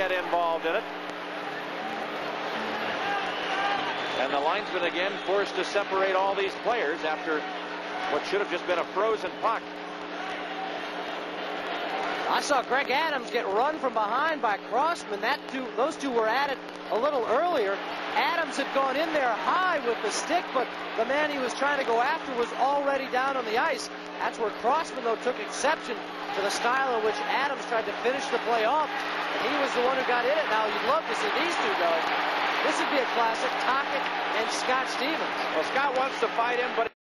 get involved in it. And the linesman again forced to separate all these players after what should have just been a frozen puck. I saw Greg Adams get run from behind by Crossman. Those two were at it a little earlier. Adams had gone in there high with the stick, but the man he was trying to go after was already down on the ice. That's where Crossman, though, took exception to the style in which Adams tried to finish the play off, and he was the one who got in it. Now, you'd love to see these two go. This would be a classic, Tocchet and Scott Stevens. Well, Scott wants to fight him, but